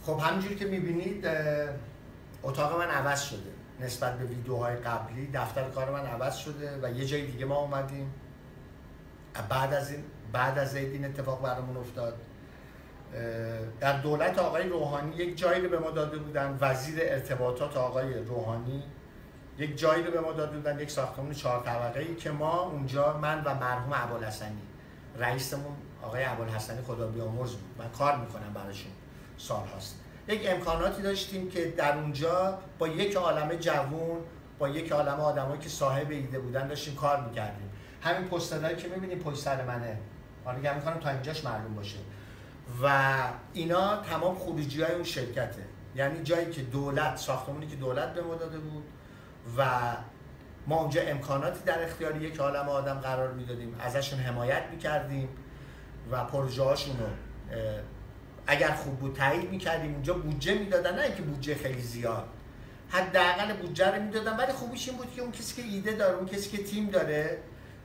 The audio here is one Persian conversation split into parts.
خب همینجوری که میبینید اتاق من عوض شده نسبت به ویدیوهای قبلی. دفتر کار من عوض شده و یه جای دیگه ما اومدیم. بعد از این اتفاق برامون افتاد. در دولت آقای روحانی یک جایی رو به ما داده بودن، وزیر ارتباطات آقای روحانی یک جایی رو به ما داده بودن، یک ساختمان 4 طبقه‌ای که ما اونجا، من و مرحوم ابوالحسنی، رئیسمون آقای ابوالحسنی خدا بیامرز بود، من کار میکنم براشون سال هاست، یک امکاناتی داشتیم که در اونجا با یک عالمه جوون، با یک عالمه آدمایی که صاحب ایده بودن داشتیم کار میکردیم. همین پسترهایی که میبینیم پشت سر منه، حالا میگم میکنم تا اینجاش معلوم باشه، و اینا تمام خروجی‌های اون شرکته. یعنی جایی که دولت، ساختمانی که دولت به ما داده بود و ما اونجا امکاناتی در اختیار یک عالمه آدم قرار میدادیم، ازشون حمایت میکردیم و پروژه هاشون رو اگر خوب بود تایید میکردیم. اونجا بودجه میدادن، نه اینکه بودجه خیلی زیاد، حداقل بودجه رو میدادن، ولی خوبیش این بود که اون کسی که ایده داره، اون کسی که تیم داره،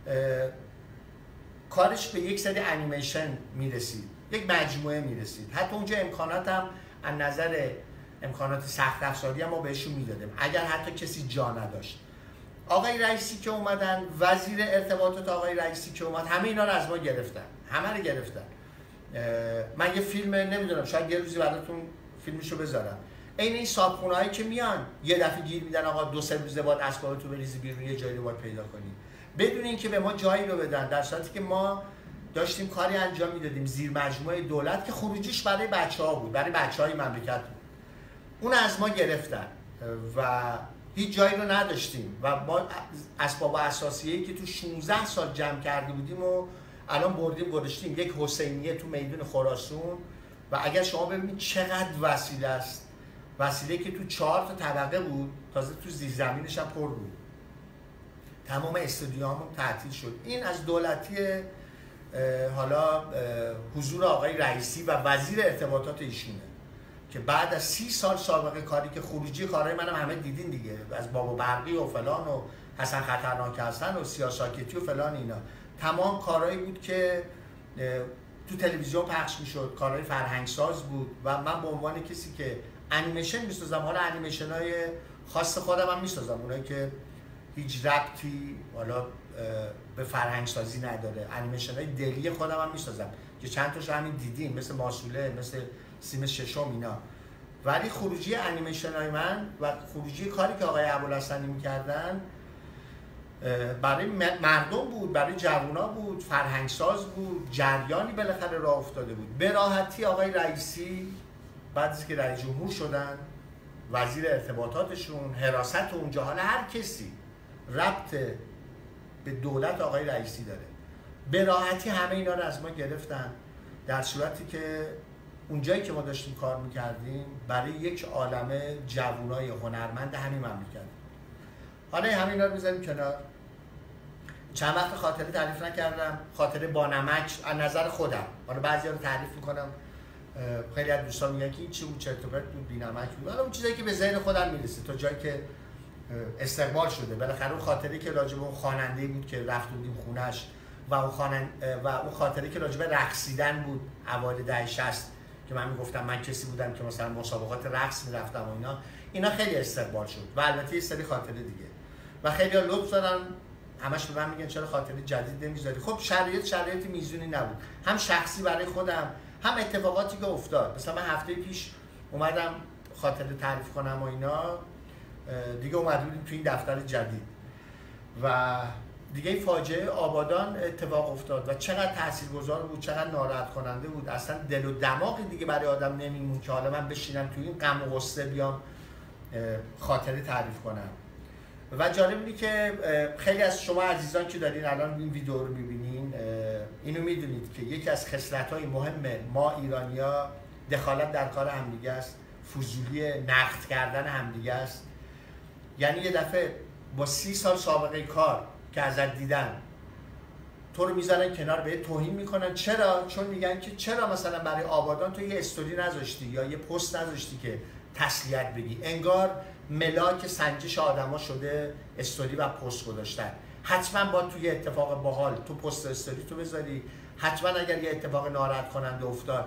کارش به یک سری انیمیشن میرسید، یک مجموعه میرسید. حتی اونجا امکانات هم از نظر امکانات سخت افزاری هم ما بهشون میدادیم اگر حتی کسی جا نداشت. آقای رئیسی که اومدن، وزیر ارتباطات آقای رئیسی که اومد، همه اینا رو از ما گرفتن، همه رو گرفتن. من یه فیلم نمیدونم، شاید یه روزی براتون فیلمشو بذارم، این صابخونه‌هایی که میان یه دفعه گیر میدن آقا 2-3 روز بعد اسبابتو بریزی بیرون، یه جایی رو باید پیدا کنی، بدون اینکه به ما جایی رو بدن، در صورتی که ما داشتیم کاری انجام میدادیم زیر مجموعه دولت که خروجیش برای بچه‌ها بود، برای بچه‌های مملکت بود. اون از ما گرفتن و هیچ جایی رو نداشتیم و ما اسباب اساسیه‌ای که تو 16 سال جمع کرده بودیم و الان بردیم گذاشتیم یک حسینیه تو میدون خراسان. و اگر شما ببینید چقدر وسیله است، وسیله که تو 4 تا طبقه بود، تازه تو زیرزمینش هم پر بود، تمام استودیوهامون تعطیل شد. این از دولتی حالا حضور آقای رئیسی و وزیر ارتباطات ایشونه که بعد از 30 سال سابقه کاری، که خروجی کارهای منم همه دیدین دیگه، از بابا برقی و فلان و حسن خطرناک حسن و سیاساکتی و فلان، اینا تمام کارهایی بود که تو تلویزیون پخش میشد، کارهای فرهنگساز بود و من به عنوان کسی که انیمیشن میسازم، حالا انیمیشن‌های خاص خودم هم میسازم، اونایی که هیچ ربطی حالا به فرهنگسازی نداره، انیمیشن‌های دلی خودم هم میسازم که چند تاشو همین دیدیم، مثل ماسوله، مثل سیم ششم، اینا. ولی خروجی انیمیشن‌های من و خروجی کاری که آقای ابوالحسنی میکردن برای مردم بود، برای جوونا بود، فرهنگساز بود، جریانی بالاخره راه افتاده بود. به راحتی آقای رئیسی بعد از که رئیس جمهور شدن، وزیر ارتباطاتشون، حراست اونجا، حالا هر کسی ربط به دولت آقای رئیسی داره، به راحتی همه اینا رو از ما گرفتن، در صورتی که اونجایی که ما داشتیم کار میکردیم برای یک عالمه جوانای هنرمند همین مملکت. حالا همین اینا رو بذاریم کنار. چند وقت خاطره تعریف نکردم، خاطره با نمک از نظر خودم، حالا بعضیا رو تعریف میکنم، خیلی از دوستان میگن که این چی بود، چرت و پرت بود، بی‌نمک بود. حالا اون چیزایی که به ذهن خودم میرسه تا جایی که استقبال شده. بالاخره اون خاطره که راجع به اون خواننده‌ای بود که رفت بودیم خونش و اون خاطره که راجع به رقصیدن بود اوایل دهه 60 که من میگفتم من کسی بودم که مثلا مسابقات رقص میرفتم و اینا خیلی استقبال شد و البته یه سری خاطره دیگه. و خیلی‌ها لطف دارن همش به من میگن چرا خاطره جدید نمیذاری. خب شرایط میزونی نبود، هم شخصی برای خودم، هم اتفاقاتی که افتاد. مثلا من هفته پیش اومدم خاطره تعریف کنم و اینا، دیگه اومده بودیم تو این دفتر جدید و دیگه فاجعه آبادان اتفاق افتاد و چقدر تاثیرگذار بود، چقدر ناراحت کننده بود. اصلا دل و دماغی دیگه برای آدم نمیمون که حالا من بشینم تو این غم و غصه بیام خاطره تعریف کنم. و جالب اینه که خیلی از شما عزیزان که دارین الان این ویدیو رو می‌بینین اینو میدونید که یکی از خصلت‌های مهم ما ایرانی‌ها دخالت در کار همدیگه است، فضولی نقد کردن همدیگه است. یعنی یه دفعه با 30 سال سابقه کار که ازت دیدن تو رو میذارن کنار، به توهین میکنن. چرا؟ چون میگن که چرا مثلا برای آبادان تو یه استوری نذاشتی یا یه پست نذاشتی که تسلیت بگی. انگار ملاک سنجش آدما شده استوری و پست گذاشتن. حتما با توی اتفاق باحال تو پست استوری تو بذاری، حتما اگر یه اتفاق ناراحت کننده افتاد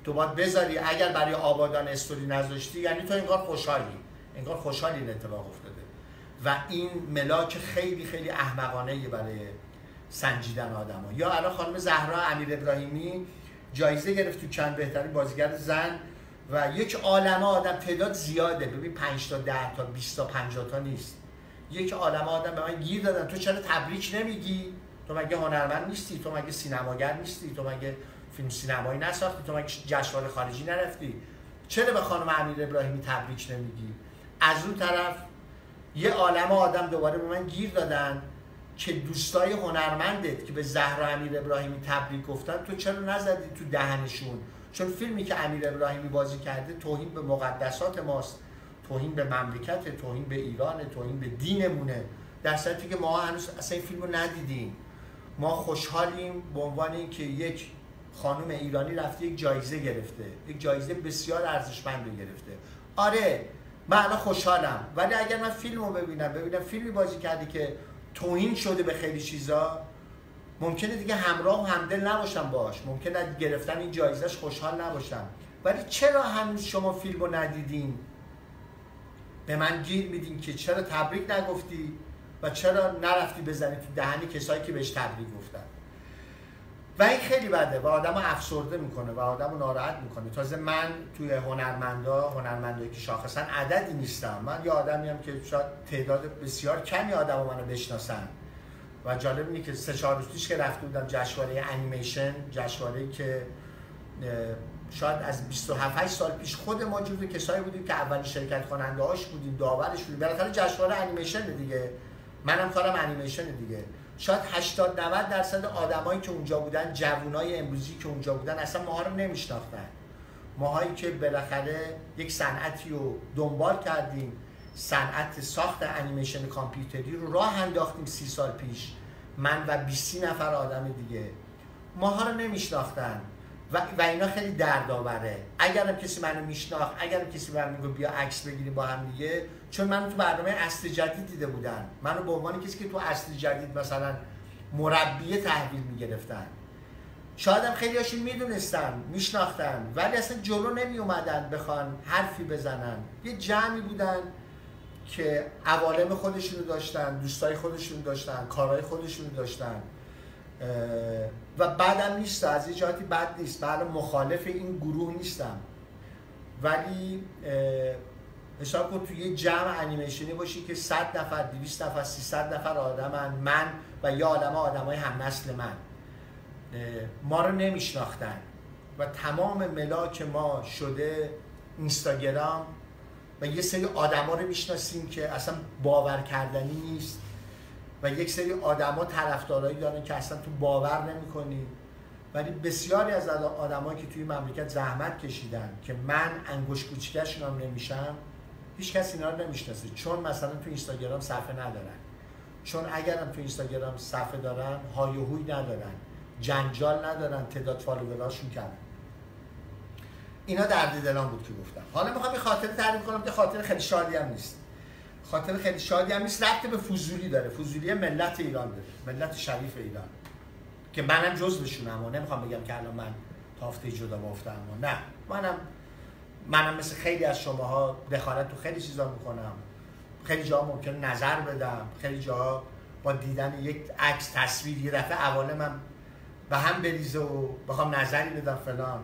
تو باید بذاری. اگر برای آبادان استوری نذاشتی یعنی تو انگار خوشحالی این اتفاق افتاده. و این ملاک خیلی خیلی احمقانه‌ای برای سنجیدن آدم‌ها. یا الان خانم زهرا امیر ابراهیمی جایزه گرفت تو کن بهترین بازیگر زن و یک عالمه آدم، تعداد زیاده، ببین 5 تا 10 تا 20 تا 50 تا نیست، یک عالمه آدم به من گیر دادن تو چرا تبریک نمیگی؟ تو مگه هنرمند نیستی؟ تو مگه سینماگر نیستی؟ تو مگه فیلم سینمایی نساختی؟ تو مگه جشنواره خارجی نرفتی؟ چرا به خانم امیر ابراهیمی تبریک نمیگی؟ از اون طرف یه عالمه آدم دوباره به من گیر دادن که دوستای هنرمندت که به زهرا امیر ابراهیمی تبریک گفتن تو چرا نزدی تو دهنشون؟ چون فیلمی که امیر ابراهیمی بازی کرده توهین به مقدسات ماست، توهین به مملکت، توهین به ایران، توهین به دینمونه، در صورتی که ما هنوز اصلا این فیلمو ندیدیم. ما خوشحالیم به عنوان اینکه یک خانم ایرانی رفته یک جایزه گرفته، یک جایزه بسیار ارزشمند رو گرفته. آره من الان خوشحالم، ولی اگر من فیلمو ببینم فیلمی بازی کرده که توهین شده به خیلی چیزا، ممکنه دیگه همراه و همدل نباشم باش، ممکنه از گرفتن این جایزهش خوشحال نباشم. ولی چرا هنوز شما فیلمو ندیدین؟ به من گیر میدین که چرا تبریک نگفتی و چرا نرفتی بزنی تو دهنی کسایی که بهش تبریک گفتن. و این خیلی بده و آدمو افسرده میکنه و آدمو ناراحت میکنه. تازه من توی هنرمندایی که شاخصا عددی نیستم، من یه آدمیم که شاید تعداد بسیار کمی آدمو منو بشناسن. و جالب اینه که 3-4 روز پیش که رفته بودم جشنواره انیمیشن، جشنواره‌ای که شاید از 27-8 سال پیش خود ما جزو کسایی بودیم که اولین شرکت کننده هاش بودیم، داورش بودیم. بالاخره جشنواره انیمیشن دیگه، منم کارم انیمیشن دیگه. شاید 80-90% آدمایی که اونجا بودن، جوونای امروزی که اونجا بودن، اصلا ماها رو نمیشناختن. ماهایی که بالاخره یک صنعتی رو دنبال کردیم، صنعت ساخت انیمیشن کامپیوتری رو راه انداختیم 30 سال پیش، من و 20 نفر آدم دیگه، ماها رو نمیشناختن و اینا خیلی دردآوره. اگرم کسی منو میشناخت، اگرم کسی به من میگه بیا عکس بگیریم با هم دیگه، چون منو تو برنامه اصل جدید دیده بودن، منو به عنوان کسی که تو اصل جدید مثلا مربی تحویل میگرفتن. شاید هم خیلی هاشون میدونستن، میشناختن، ولی اصلا جلو نمی اومدن بخوان حرفی بزنن. یه جمعی بودن که عوالم خودشونو داشتن، دوستای خودشونو داشتن، کارهای خودشونو داشتن و بعدم نیست، از یه جهاتی بد نیست، من مخالف این گروه نیستم، ولی حساب کن توی یه جمع انیمیشنی باشی که 100 نفر، 200 نفر، 300 نفر آدمن، من و یه آدمای هم نسل من، ما رو نمیشناختن و تمام ملاک ما شده اینستاگرام و یه سری آدما رو میشناسیم که اصلا باور کردنی نیست و یک سری آدما طرفدارایی دارن که اصلا تو باور نمی‌کنی. ولی بسیاری از آدمایی که توی مملکت زحمت کشیدن که من انگشت کوچیکشون هم نمیشم، هیچ کسی اینا رو نمیشناسه، چون مثلا تو اینستاگرام صفحه ندارن، چون اگرم تو اینستاگرام صفحه دارن های و هوی ندارن، جنجال ندارن، تعداد فالووراشون کمه. اینا درد دلان بود که گفتم. حالا میخوام یه خاطره تعریف کنم که خاطره خیلی شادی هم نیست. خاطره خیلی شادی هم نیست، ربط به فضولی داره. فضولی ملت ایران داره، ملت شریف ایران که منم جزوشونم و نمیخوام بگم که الان من تافته جدا بافتم، نه، منم مثل خیلی از شماها دخالت تو خیلی چیزا میکنم، خیلی جاها ممکنه نظر بدم، خیلی جاها با دیدن یک عکس تصویر یه دفعه عوالمم به هم بریزه و بخوام نظری بدم فلان،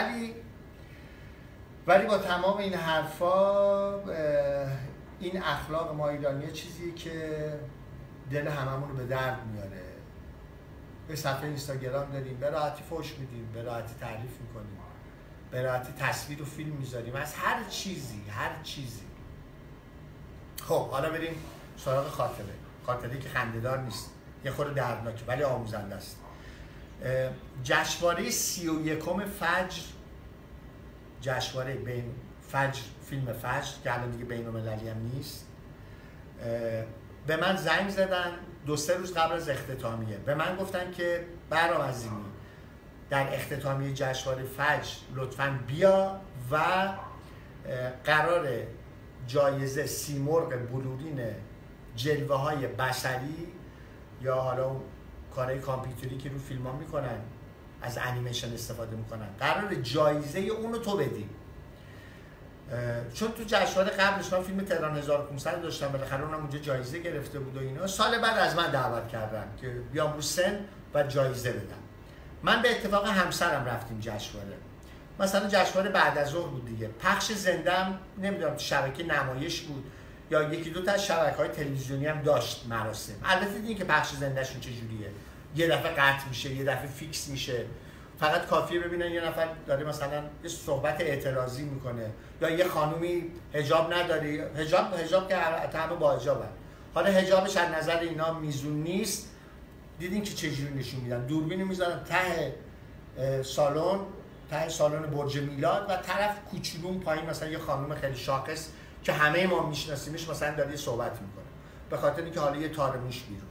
ولی با تمام این حرفا این اخلاق ما ایرانیه چیزی که دل هممون رو به درد میاره. به صفحه اینستاگرام داریم، به راحتی فوش میدیم، به راحتی تعریف میکنیم، به راحتی تصویر و فیلم میذاریم از هر چیزی. خب حالا بریم سراغ خاطره که خنده‌دار نیست، یه خورده دردناکه ولی آموزنده است. جشنواره 31 فجر، جشنواره فجر، فیلم فجر که الان دیگه بین‌المللی هم نیست، به من زنگ زدن 2-3 روز قبل از اختتامیه، به من گفتن که برام عزیمی در اختتامیه جشنواره فجر لطفاً بیا و قرار جایزه سیمرغ بلورین جلوه های بصری یا حالا کارهای کامپیوتری که رو فیلم ها میکنن از انیمیشن استفاده میکنن، قرار جایزه اون رو تو بدی. چون تو جشنواره قبلش من فیلم تهران 1500 داشتم، بالاخره اونم اونجا جایزه گرفته بود و اینا. سال بعد از من دعوت کردن که بیام رو سن و جایزه بدم. من به اتفاق همسرم رفتیم جشنواره. مثلا جشنواره بعد از ظهر بود دیگه، پخش زندم نمیدونم تو شبکه نمایش بود یا یکی دو تا از شبکه‌های تلویزیونی هم داشت مراسم. البته دیدین که پخش زندهشون چجوریه، یه دفعه قطع میشه، یه دفعه فیکس میشه. فقط کافیه ببینن یه نفر داره مثلا یه صحبت اعتراضی میکنه یا یه خانومی حجاب نداری، حجاب که همه با حجابن، حالا حجابش از نظر اینا میزون نیست. دیدین که چجوری نشون میدن، دوربینو میذارن ته سالن برج میلاد و طرف کوچولون پایین مثلا یه خانم خیلی شاخص که همه ما میشناسیمش مثلا داره صحبت میکنه، به خاطر اینکه حالا یه تار موش بیرونه.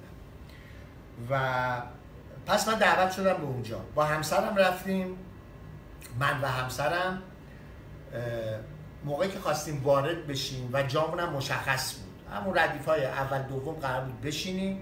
و پس من دعوت شدم به اونجا، با همسرم رفتیم. من و همسرم موقعی که خواستیم وارد بشیم و جامون هم مشخص بود، همون ردیف‌های اول دوم قرار بود بشینیم.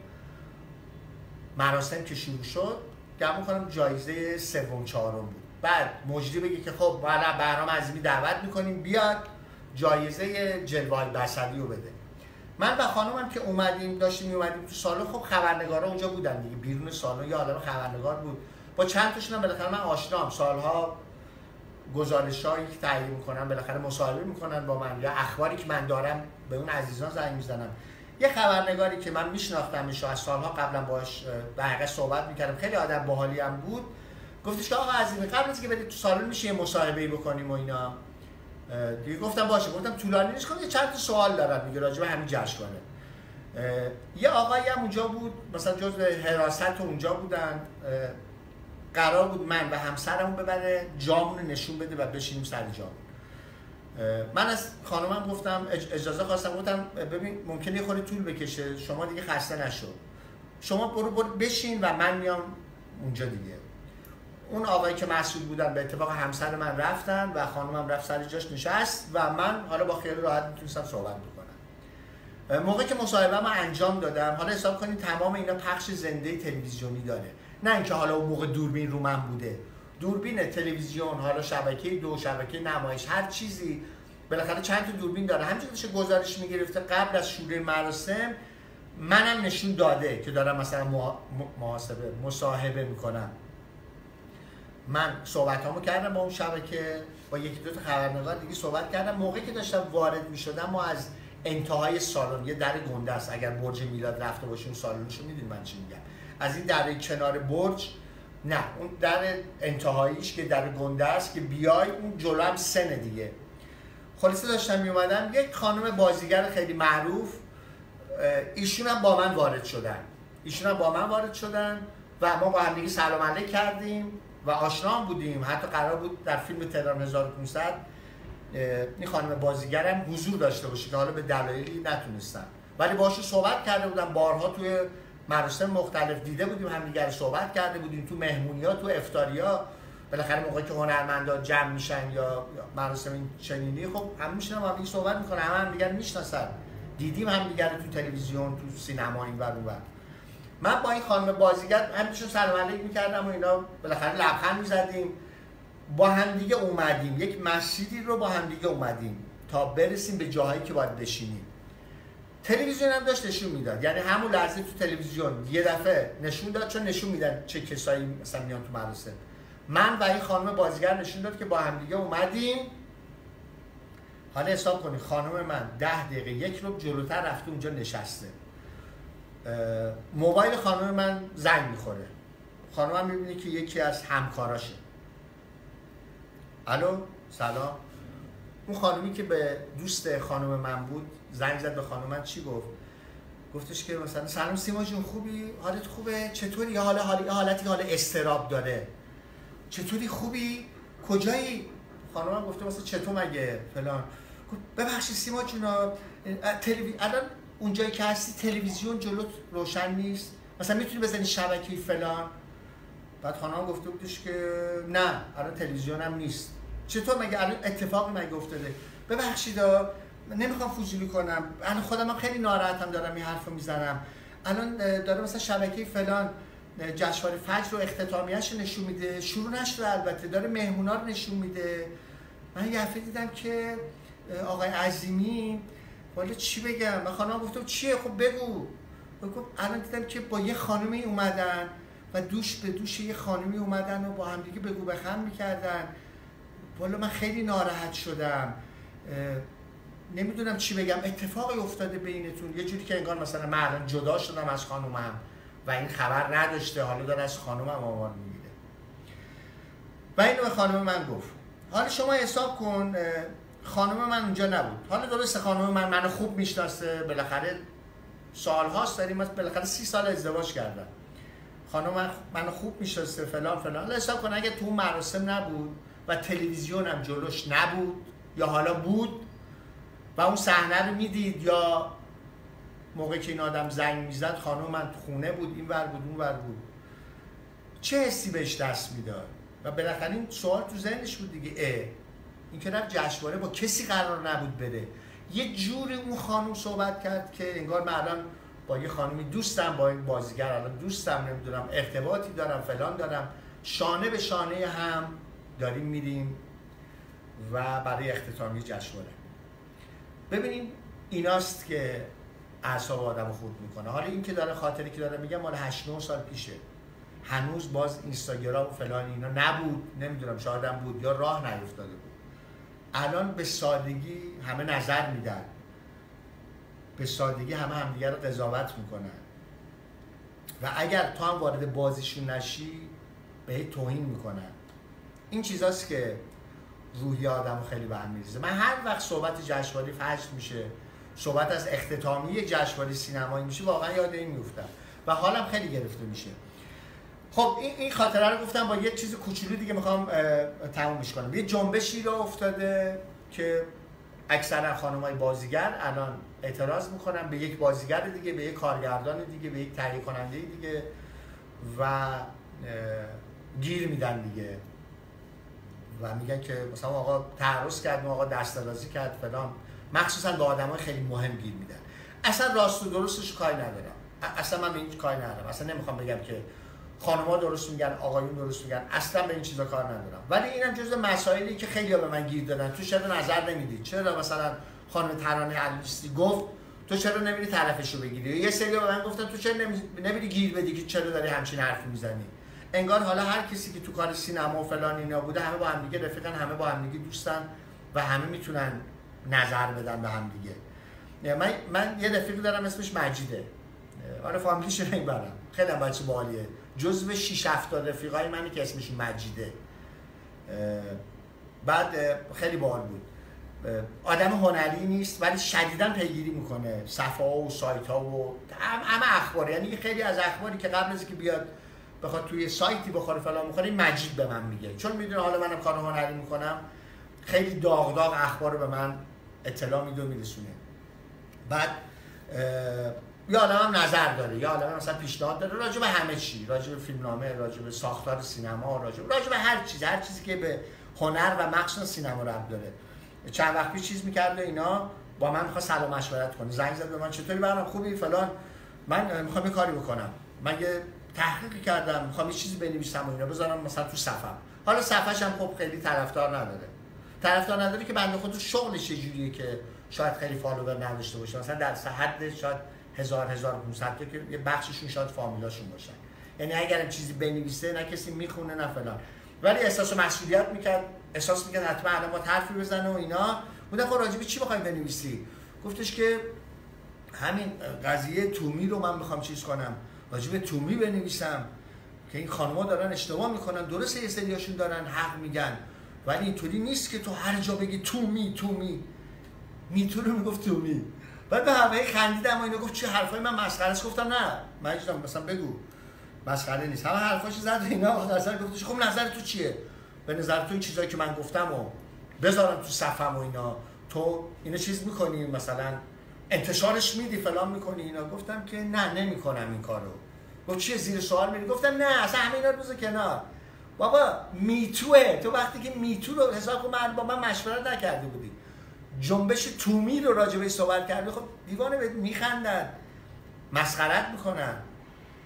مراسم که شروع شد، گمون کنم جایزه سوم چهارم بود. بعد مجری بگه که خب والا بهرام عظیمی دعوت میکنیم بیاد جایزه جلوه‌های بصری رو بده. من و خانومم که داشتیم اومدیم تو سالن، خب خبرنگارا اونجا بودن دیگه، بیرون سالن یه عالمه خبرنگار بود. با چند تاشون هم بالاخره من آشنام، سالها گزارشایی که تهیه میکنن بالاخره مصاحبه میکنن با من، یا اخباری که من دارم به اون عزیزان زنگ میزنم. یه خبرنگاری که من میشناختمش از سالها قبلا باهاش به حقیقت صحبت میکردم، خیلی آدم باحالی هم بود، گفتش که آقا عزیزی قبل از اینکه برید تو سالن میشه یه مصاحبه‌ای بکنیم و اینا. دیگه گفتم باشه، گفتم طولانی نیست، یه چند تا سوال دارم دیگه راجع به همین جشنواره. یه آقایی هم اونجا بود مثلا جزء حراست اونجا بودن، قرار بود من و همسرمون ببره جامون نشون بده و بشینیم سر جامون. من از خانمم گفتم اجازه خواستم، گفتم ببین ممکنه یه خورده طول بکشه، شما دیگه خسته نشو، شما برو بشین و من میام اونجا دیگه. اون آقایی که مسئول بودن به اتفاق همسر من رفتن و خانمم رفت سر جاش نشست و من حالا با خیال راحت میتونستم صحبت بکنم. موقعی که مصاحبه‌مو انجام دادم، حالا حساب کنید تمام اینا پخش زنده تلویزیونی داره، نه اینکه حالا اون موقع دوربین رو من بوده. دوربین تلویزیون، حالا شبکه 2، شبکه نمایش، هر چیزی بالاخره چند تا دوربین داره. همینجوری که گزارش میگرفته قبل از شروع مراسم منم نشون داده که دارم مثلا مصاحبه میکنم. من صحبتامو کردم با اون شبکه، با یکی دو تا خبرنگار دیگه صحبت کردم. موقعی که داشتم وارد میشدم ما از انتهای سالن، یه در گنده است، اگر برج میلاد رفته باشیم سالنشو میدونید من چی میگم، از این در کنار برج، نه اون در انتهاییش که در گنده است که بیای اون جلو هم سن دیگه. خلاصه داشتم میومدم، یک خانم بازیگر خیلی معروف، ایشون هم با من وارد شدن و ما با هم دیگه سلام علیک کردیم و آشنا بودیم. حتی قرار بود در فیلم تهران 1500 این خانم بازیگرم حضور داشته باشه که حالا به دلایلی نتونستن، ولی باهاش صحبت کرده بودم. بارها توی مراسم مختلف دیده بودیم همدیگه، صحبت کرده بودیم تو مهمونی‌ها، تو افطاری‌ها. بالاخره موقعی که هنرمندا جمع میشن یا مراسم این چنینی، خب هم میشنن با هم صحبت میکنن، هم دیگه رو میشناسن، دیدیم هم دیگه رو تو تلویزیون، تو سینما این ور اون ور. من با این خانم بازیگر همینجوری سلام علیک میکردم و اینا، بالاخره لبخند میزدیم، با هم دیگه اومدیم یک مسیری رو با هم دیگه اومدیم تا برسیم به جاهایی که باید بشینیم. تلویزیون هم داشت نشون میداد، یعنی همون لحظه تو تلویزیون یه دفعه نشون داد، چون نشون میدن چه کسایی مثلا میان تو مراسم. من و این خانم بازیگر نشون داد که با هم دیگه اومدیم. حالا حساب کنید خانم من 10 دقیقه یک رو جلوتر رفته اونجا نشسته، موبایل خانم من زنگ میخوره، خانم میبینه که یکی از همکاراشه. الو سلام. اون خانمی که به دوست خانم من بود زنگ زد به خانم من، چی گفت؟ گفتش که مثلا سلام سیما جون، خوبی؟ حالت خوبه؟ چطوری؟ یه حالتی حال استراب داره. چطوری، خوبی؟ کجایی؟ خانم من گفته مثلا چطور مگه فلان. گفت ببخشید سیما جون، الان اونجایی که هستی تلویزیون جلوت روشن نیست، مثلا میتونی بزنی شبکه فلان؟ بعد خانم گفته بودش که نه الان تلویزیون هم نیست. چطور مگه الان اتفاقی مگه افتاده؟ ببخشید نمیخوام فضولی کنم، الان خودم هم خیلی ناراحتم دارم این حرفو میزنم، الان داره مثلا شبکه فلان جشنواره فجر رو اختتامیه‌اش نشون میده، شروع نشده البته، داره مهمونا رو نشون میده. من یه دفعه دیدم که آقای عظیمی، والا چی بگم، من خانم گفتم چیه، خب بگو. گفت الان دیدم که با یه خانمی اومدن و دوش به دوش یه خانمی اومدن و با هم دیگه بگو بخم میکردن. والا من خیلی ناراحت شدم، نمیدونم چی بگم، اتفاقی افتاده بینتون، یه جوری که انگار مثلا من الان جدا شدم از خانومم و این خبر نداشته، حالا داره از خانومم آمار میگیره. و اینو به خانم من گفت. حالا شما حساب کن خانم من اونجا نبود. حالا درسته خانم من منو خوب میشناسه، بالاخره سال‌هاست داریم، بالاخره 30 سال ازدواج کردم. خانم منو خوب میشناسه فلان فلان. حالا حساب کن اگه تو اون مراسم نبود و تلویزیون هم جلوش نبود یا حالا بود و اون صحنه رو میدید، یا موقعی که این آدم زنگ میزد خانم من تو خونه بود، این ور بود اون ور بود، چه حسی بهش دست میداد؟ و بالاخره این سوال تو ذهنش بود دیگه، این که رفت جشنواره با کسی قرار نبود بره، یه جوری اون خانم صحبت کرد که انگار من الان با یه خانمی دوستم، با این بازیگر الان دوستم، نمیدونم ارتباطی دارم فلان دارم، شانه به شانه هم داریم میریم و برای اختتامی جشنواره. ببینیم ایناست که اعصاب آدمو خورد میکنه. حالا این که داره، خاطری که داره میگم مال 8-9 سال پیشه، هنوز باز اینستاگرام و فلان اینا نبود، نمیدونم شاید هم بود یا راه نیفتاده بود. الان به سادگی همه نظر میدن، به سادگی همه همدیگه رو قضاوت میکنن و اگر تو هم وارد بازیشون نشی به توهین میکنن. این چیزاست که روحی آدمو خیلی به هم میریزه. من هر وقت صحبت جشنواره فجر میشه، صحبت از اختتامیه جشنواره سینمایی میشه، واقعا یاد این میافتم و حالم خیلی گرفته میشه. خب این خاطره رو گفتم، با یه چیز کوچولو دیگه میخوام تمومش کنم. یه جنبشی رو افتاده که اکثرا خانمای بازیگر الان اعتراض میکنن به یک بازیگر دیگه، به یک کارگردان دیگه، به یک تهیه کننده دیگه و گیر میدن دیگه و میگن که مثلا آقا تعرض کرد، آقا دست‌درازی کرد فلان، مخصوصا به آدمای خیلی مهم گیر میدن. اصلا راست و درستش کاری ندارم، اصلا من به این کاری ندارم، اصلا نمیخوام بگم که خانم‌ها درست میگن آقایون درست میگن، اصلا به این چیزا کار ندارم. ولی اینم جزء مسائلی که خیلی‌ها به من گیر دادن، تو چرا نظر نمیدید؟ چرا مثلا خانم ترانه علیدوستی گفت تو چرا نمیری طرفشو بگیری؟ یه سری به من گفتن تو چرا نمیری گیر بدی که چرا داری همچین حرفی میزنی؟ انگار حالا هر کسی که تو کار سینما و فلان اینا بوده همه با هم دیگه رفیقن، همه با هم دیگه دوستن و همه میتونن نظر بدن به هم دیگه. من یه رفیق دارم اسمش مجیده، آره فامیلیش رو نمیبرم، خیلی هم بچه باحالیه، جزو 6-7 رفیقای منی که اسمش مجیده. بعد خیلی باحال بود، آدم هنری نیست ولی شدیداً پیگیری میکنه صفحه ها و سایت ها و همه اخبار، یعنی خیلی از اخباری که قبل از اینکه بیاد بخواد توی سایتی بخوره فلان میخوره، این مجید به من میگه، چون میدونه حالا منم کار هنری میکنم، خیلی داغ داغ اخبار رو به من اطلاع میده و میرسونه. بعد یا آدم هم نظر داره، یا آدم مثلا پیشنهاد داره راجع به همه چی، راجع به فیلمنامه، راجع به ساختار سینما، راجع به هر چیزی که به هنر و مخصوصا سینما ربط داره. چند وقت پیش چیز می‌کرد اینا، با من می‌خواد سلام مشورت کنه، زنگ زد به من چطوری برام خوبی فلان، من می‌خوام یه کاری بکنم، من یه تحقیقی کردم، می‌خوام یه چیزی بنویسم و اینا بذارم مثلا تو صفحه‌ام. حالا صفحه‌ش هم خب خیلی طرفدار نداره که بنده خود شغلش یه جوریه که شاید خیلی فالوور نداشته باشه، مثلا در حد شاید 1000-1500 تا که یه بخششون شاید فامیلاشون باشن، یعنی اگر هم چیزی بنویسه نه کسی میخونه نه فلان، ولی احساس مسئولیت میکرد، احساس میکرد حتما الان با حرفی بزنه و اینا. بودن خب راجبی چی بخوایم بنویسی؟ گفتش که همین قضیه تومی رو من میخوام چیز کنم، راجب تومی بنویسم که این خانم‌ها دارن اشتباه میکنن، درسته یه سریاشون دارن حق میگن ولی اینطوری نیست که تو هر جا بگی تومی میتو رو میگفت تومی. بعد به همه خندیدم و اینو گفت چه حرفای من مسخره است. گفتم نه مجیدم مثلا بگو مسخره نیست، همه حرفاشو زد اینا. آخر گفتش خب نظر تو چیه؟ به نظر تو این چیزایی که من گفتم و بذارم تو صفحه‌م و اینا، تو اینو چیز میکنی مثلا انتشارش میدی فلان میکنی اینا؟ گفتم که نه نمیکنم این کارو. گفت چیه زیر سوال میری؟ گفتم نه اصلا همه اینا رو بذار کنار بابا، میتوه. تو وقتی که میتو رو حساب کن من با من مشورت نکرده بودی، جنبش تومی رو راجع بهش صحبت کردی، خب دیوانه بهت میخندن، مسخرت میکنن.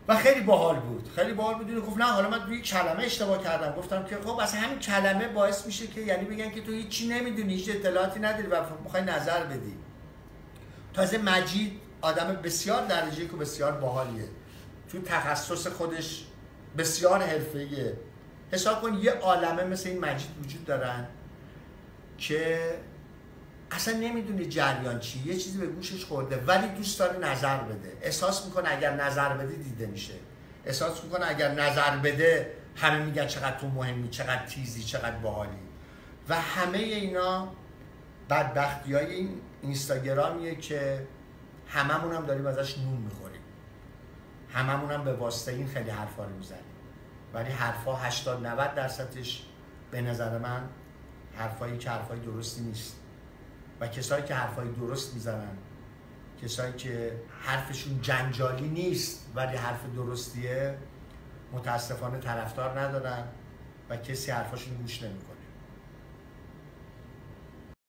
و خیلی باحال بود. اینو گفت نه حالا من روی کلمه اشتباه کردم. گفتم که خب اصلا همین کلمه باعث میشه که یعنی بگن که تو هیچی نمیدونی، هیچ اطلاعاتی نداری و میخوای نظر بدی. تازه مجید آدم بسیار درجه که بسیار باحالیه، تو تخصص خودش بسیار حرفه‌ایه. حساب کن یه عالمه مثل این مجید وجود دارن که اصلا نمیدونه جریان چی، یه چیزی به گوشش خورده ولی دوست داره نظر بده. احساس میکنه اگر نظر بده دیده میشه. احساس میکنه اگر نظر بده همه میگن چقدر تو مهمی، چقدر تیزی، چقدر باحالی. و همه اینا بدبختیای این اینستاگرامیه که هممون هم داریم ازش نون میخوریم. هممون هم به واسطه این خیلی حرفا رو میزنیم. ولی حرفا 80-90% به نظر من حرفایی که حرفای درستی نیست. و کسایی که حرفای درست میزنن، کسایی که حرفشون جنجالی نیست ولی حرف درستیه، متاسفانه طرفدار ندارن و کسی حرفاشون گوش نمیکنه.